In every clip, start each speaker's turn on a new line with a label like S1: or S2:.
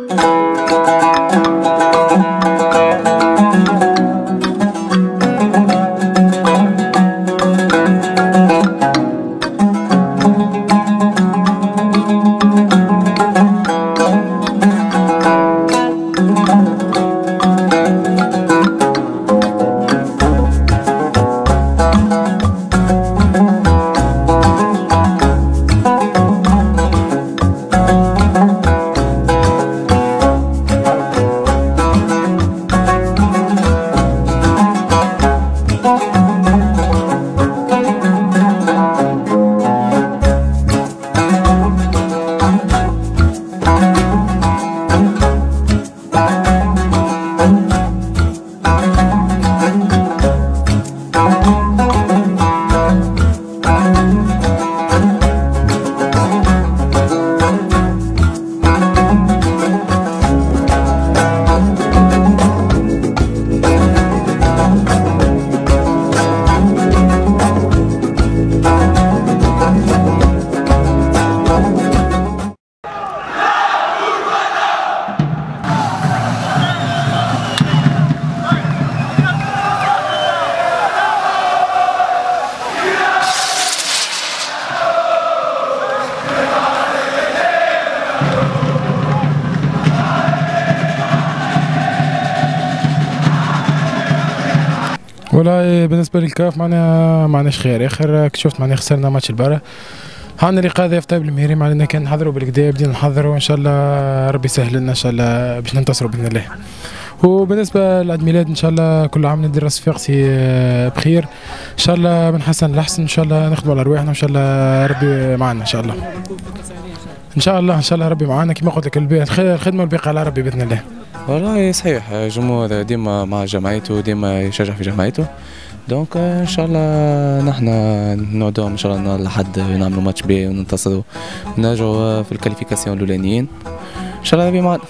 S1: والله بالنسبه للكاف معناش خير. اخر شفت معناها خسرنا ماتش البارح. عندنا اللي قاضي في طيب المهيري معناها كان نحضروا بالكدا بدينا نحضروا ان شاء الله ربي يسهل لنا ان شاء الله باش ننتصروا باذن الله. وبالنسبه لعيد ميلاد ان شاء الله كل عام ندير صفاقسي بخير ان شاء الله من حسن لاحسن ان شاء الله نخدموا على رواحنا وان شاء الله ربي معنا ان شاء الله. ان شاء الله ربي معنا كما قلت لك الخدمه والباقي على ربي باذن الله.
S2: والله صحيح الجمهور ديما مع جمعيته ديما يشجع في جمعيته دونك ان شاء الله نحن نودوهم ان شاء الله لحد نعملوا ماتش بي وننتصروا ونرجعوا في الكاليفيكاسيون الاولانيين ان شاء الله ربي معنا.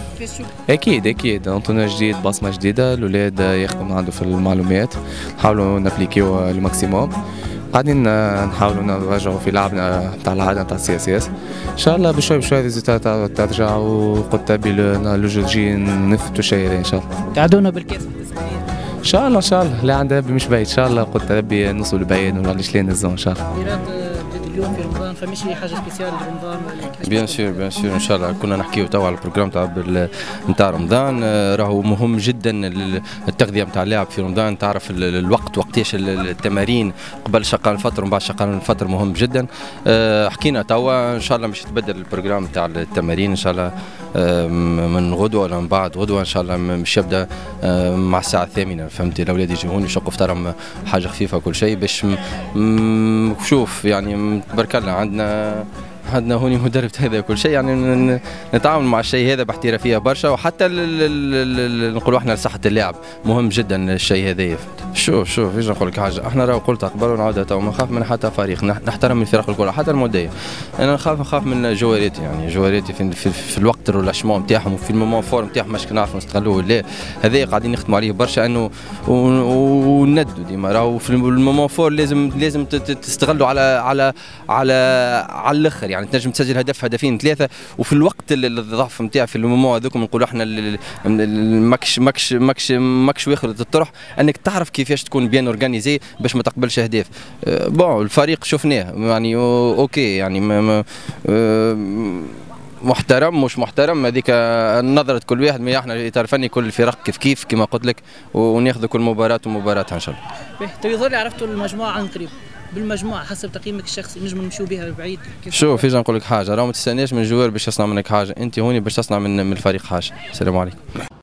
S2: اكيد انطوناج جديد بصمه جديده الاولاد ياخذوا من عنده في المعلومات نحاولوا نابليكيو الماكسيموم قاعدين نحاولوا نرجعوا في لعبنا تاع العاده تاع السي اس اس ان شاء الله بشوي ريزولتات ترجع وقلت لو جي نثبتوا شيء ان شاء الله.
S3: تعادونا بالكاس
S2: ان شاء الله اللي عند ربي مش بعيد ان شاء الله قلت ربي نوصلوا لبعيد ونعليش لين الزون ان شاء الله.
S3: اليوم في رمضان فماش حاجه سبيسيال لرمضان
S4: بيان سور ان شاء الله كنا نحكيو توا على البروجرام نتاع رمضان راهو مهم جدا التغذيه نتاع اللاعب في رمضان تعرف الوقت وقتاش التمارين قبل شقان الفطر ومن بعد شقان الفطر مهم جدا. حكينا توا ان شاء الله باش يتبدل البروجرام نتاع التمارين ان شاء الله من غدوه ولا من بعد غدوه ان شاء الله مش يبدا مع الساعه 8 فهمتي الاولاد يجيوني يشقوا فطرهم حاجه خفيفه كل شيء باش شوف يعني تبارك الله عندنا هوني مدرب هذا كل شيء يعني نتعامل مع الشيء هذا باحترافيه برشا وحتى نقولوا احنا لصحه اللاعب مهم جدا الشيء هذايا. شوف ايش نقول لك حاجه احنا راه قلت قبل ونعاودها تو ما نخاف من حتى فريق نحترم الفرق الكل حتى الموديه. انا نخاف من جواريتي يعني جواريتي في الوقت الرولاشمون نتاعهم وفي المومون فور نتاعهم مش نعرفوا نستغلوه لا هذايا قاعدين نخدموا عليه برشا انه وندوا ديما راهو في المومون فور لازم تستغلوا على الاخر يعني تنجم تسجل هدف هدفين ثلاثه وفي الوقت الضعف نتاع في المومون هذوك نقولوا احنا ماكش واخد الطرح انك تعرف كيفاش تكون بيان اورجانيزي باش ما تقبلش اهداف. بون الفريق شفناه يعني اوكي يعني محترم مش محترم هذيك نظرة كل واحد ما احنا يتعرفني كل الفرق كيف كما قلت لك وناخذ كل مباراة ومباراتها ان شاء الله.
S3: تو يظل عرفتوا المجموعة عن قريب بالمجموعه حسب تقييمك الشخصي نجم نمشيو بها بعيد.
S4: شوف اجي نقول لك حاجه راهو ما تستناش من جوار باش يصنع منك حاجه انت هوني باش تصنع من الفريق حاجه. السلام عليكم.